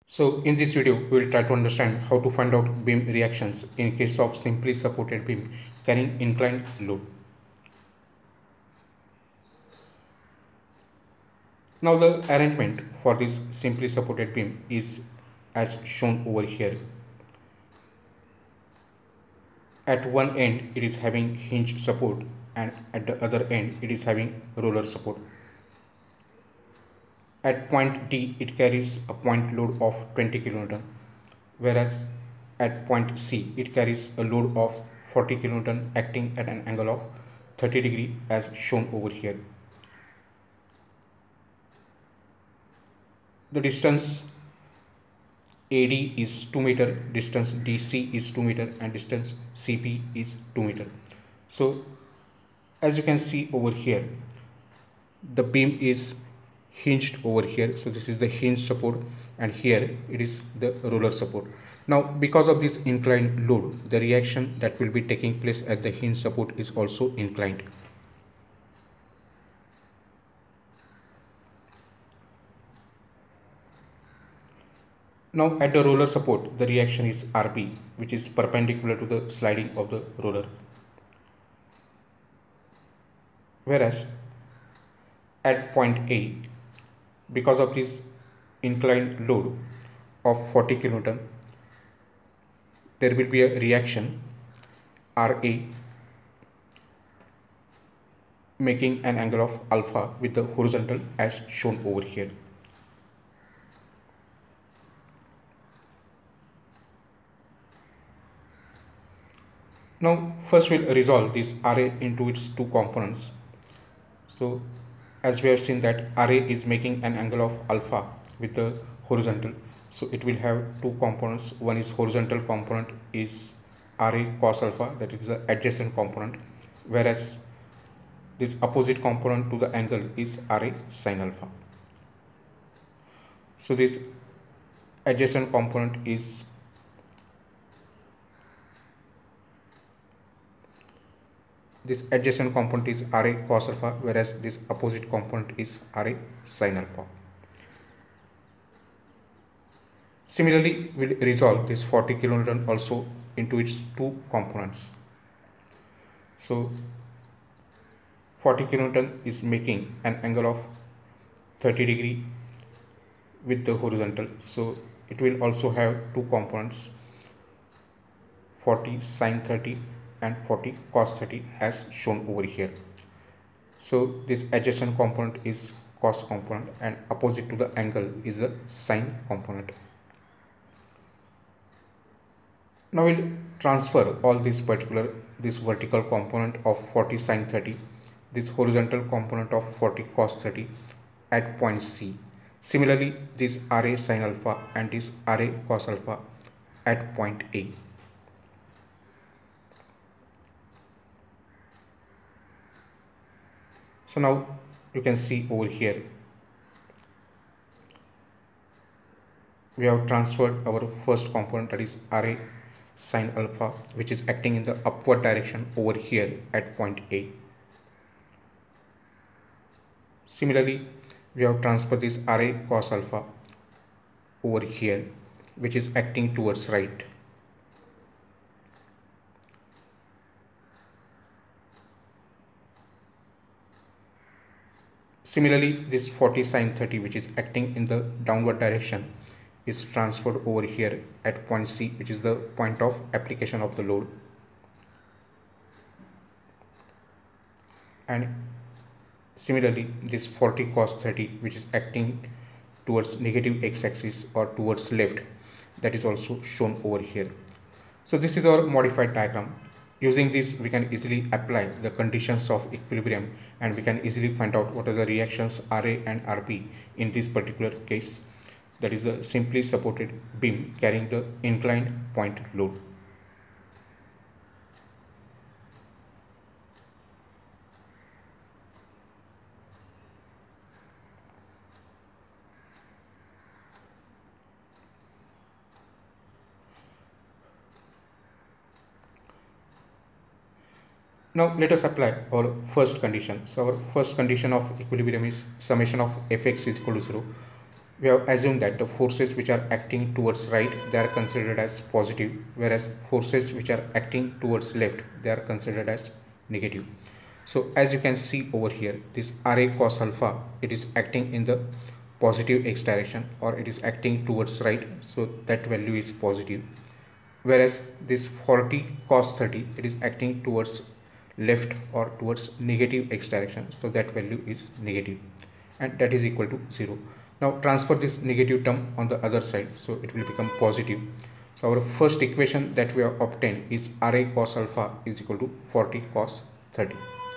So in this video, we will try to understand how to find out beam reactions in case of simply supported beam carrying inclined load. Now the arrangement for this simply supported beam is as shown over here. At one end it is having hinge support and at the other end it is having roller support. At point D it carries a point load of 20 kN, whereas at point C it carries a load of 40 kN acting at an angle of 30 degree as shown over here. The distance AD is 2 meter, distance DC is 2 meter and distance CP is 2 meter. So as you can see over here, the beam is hinged over here. So this is the hinge support and here it is the roller support. Now because of this inclined load, the reaction that will be taking place at the hinge support is also inclined. Now at the roller support, the reaction is RP, which is perpendicular to the sliding of the roller. Whereas at point A, because of this inclined load of 40 kN, there will be a reaction RA making an angle of alpha with the horizontal as shown over here. Now first we'll resolve this RA into its two components. So as we have seen that RA is making an angle of alpha with the horizontal, so it will have two components. One is horizontal component is RA cos alpha, that is the adjacent component, whereas this opposite component to the angle is RA sin alpha. So this adjacent component is RA cos alpha, whereas this opposite component is RA sin alpha. Similarly, we'll resolve this 40 kN also into its two components. So 40 kN is making an angle of 30 degree with the horizontal, so it will also have two components, 40 sin 30 and 40 cos 30 as shown over here. So this adjacent component is cos component and opposite to the angle is the sin component. Now we'll transfer all this vertical component of 40 sin 30, this horizontal component of 40 cos 30 at point C. Similarly, this RA sin alpha and this RA cos alpha at point A. So now you can see over here, we have transferred our first component, that is RA sin alpha, which is acting in the upward direction over here at point A. Similarly, we have transferred this RA cos alpha over here, which is acting towards right. Similarly, this 40 sin 30, which is acting in the downward direction, is transferred over here at point C, which is the point of application of the load. And similarly, this 40 cos 30, which is acting towards negative x-axis or towards left, that is also shown over here. So this is our modified diagram. Using this, we can easily apply the conditions of equilibrium and we can easily find out what are the reactions RA and RP in this particular case, that is a simply supported beam carrying the inclined point load. Now let us apply our first condition. So our first condition of equilibrium is summation of fx is equal to 0, we have assumed that the forces which are acting towards right, they are considered as positive, whereas forces which are acting towards left, they are considered as negative. So as you can see over here, this Ra cos alpha, it is acting in the positive x direction, or it is acting towards right, so that value is positive. Whereas this 40 cos 30, it is acting towards left or towards negative x direction, so that value is negative, and that is equal to 0. Now transfer this negative term on the other side, so it will become positive. So our first equation that we have obtained is Ra cos alpha is equal to 40 cos 30.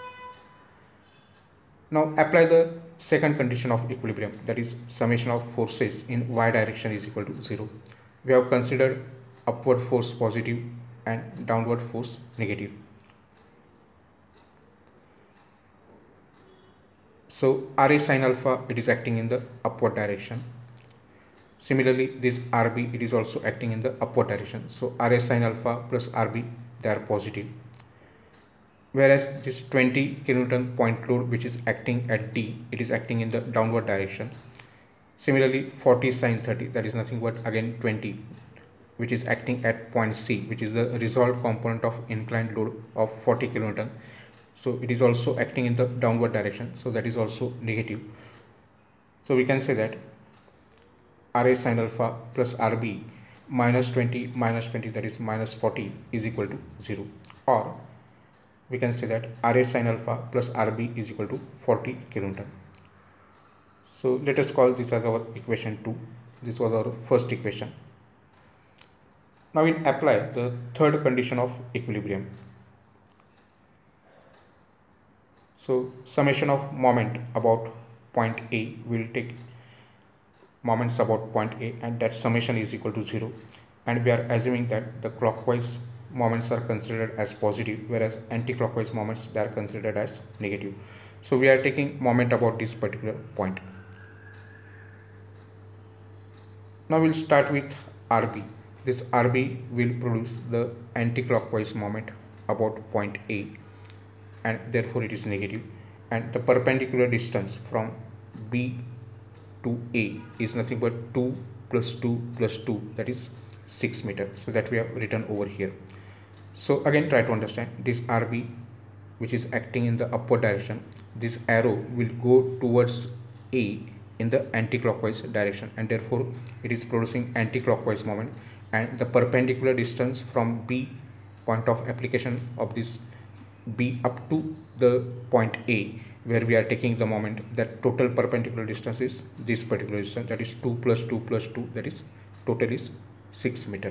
Now apply the second condition of equilibrium, that is summation of forces in y direction is equal to 0. We have considered upward force positive and downward force negative. So Ra sin alpha, it is acting in the upward direction. Similarly, this Rb, it is also acting in the upward direction. So Ra sin alpha plus Rb, they are positive. Whereas this 20 kilonewton point load which is acting at D, it is acting in the downward direction. Similarly, 40 sin 30, that is nothing but again 20, which is acting at point C, which is the resolved component of inclined load of 40 kilonewton. So it is also acting in the downward direction, so that is also negative. So we can say that Ra sin alpha plus Rb minus 20 minus 20, that is minus 40, is equal to 0. Or we can say that Ra sin alpha plus Rb is equal to 40 kilonewton. So let us call this as our equation 2. This was our first equation. Now we'll apply the third condition of equilibrium. So summation of moment about point A, will take moments about point A, and that summation is equal to 0. And we are assuming that the clockwise moments are considered as positive, whereas anti-clockwise moments, they are considered as negative. So we are taking moment about this particular point. Now we'll start with Rb. This Rb will produce the anti-clockwise moment about point A, and therefore it is negative, and the perpendicular distance from B to A is nothing but 2 plus 2 plus 2, that is 6 meters. So that we have written over here. So again, try to understand this Rb which is acting in the upward direction, this arrow will go towards A in the anti-clockwise direction, and therefore it is producing anti-clockwise moment, and the perpendicular distance from B, point of application of this B up to the point A where we are taking the moment, that total perpendicular distance is this particular distance, that is 2 plus 2 plus 2, that is total is 6 meter.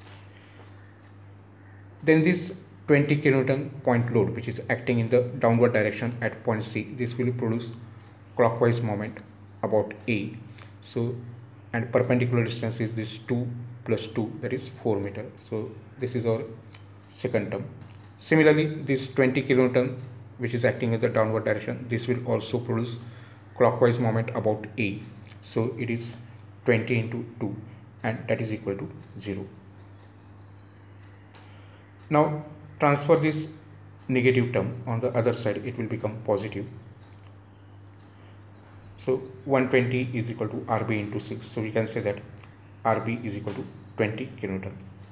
Then this 20 kilonewton point load which is acting in the downward direction at point C, this will produce clockwise moment about A. So and perpendicular distance is this 2 plus 2, that is 4 meter. So this is our second term. Similarly, this 20 kilonewton which is acting in the downward direction, this will also produce clockwise moment about A. So it is 20 into 2, and that is equal to 0. Now transfer this negative term on the other side, it will become positive. So 120 is equal to Rb into 6. So we can say that Rb is equal to 20 kilonewton.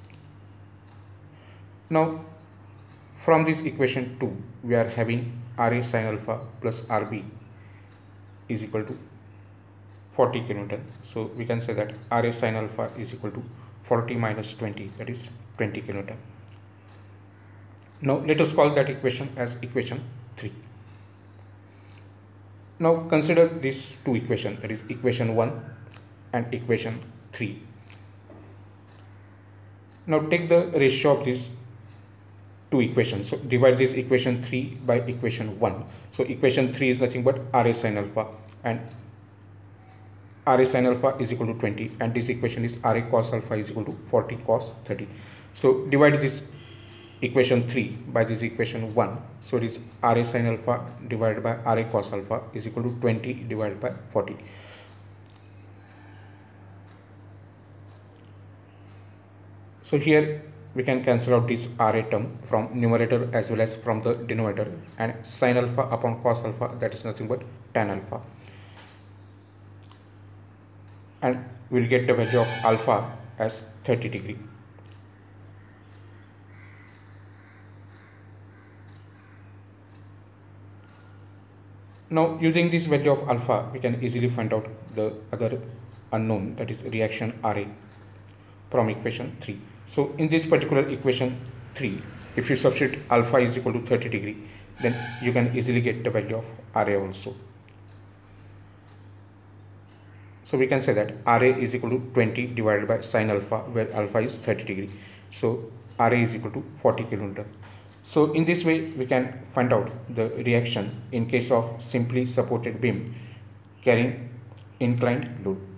Now from this equation 2, we are having Ra sin alpha plus Rb is equal to 40 kilonewton. So we can say that Ra sin alpha is equal to 40 minus 20, that is 20 kilonewton. Now let us call that equation as equation 3. Now consider these two equations, that is equation 1 and equation 3. Now take the ratio of these two equations. So divide this equation 3 by equation 1. So equation 3 is nothing but Ra sin alpha, and Ra sin alpha is equal to 20, and this equation is Ra cos alpha is equal to 40 cos 30. So divide this equation 3 by this equation 1. So it is Ra sin alpha divided by Ra cos alpha is equal to 20 divided by 40. So here we can cancel out this Ra term from numerator as well as from the denominator, and sin alpha upon cos alpha, that is nothing but tan alpha. and we'll get the value of alpha as 30 degree. Now using this value of alpha, we can easily find out the other unknown, that is reaction Ra, from equation 3. So in this particular equation 3, if you substitute alpha is equal to 30 degree, then you can easily get the value of Ra also. So we can say that Ra is equal to 20 divided by sine alpha, where alpha is 30 degree. So Ra is equal to 40 kilonewton. So in this way we can find out the reaction in case of simply supported beam carrying inclined load.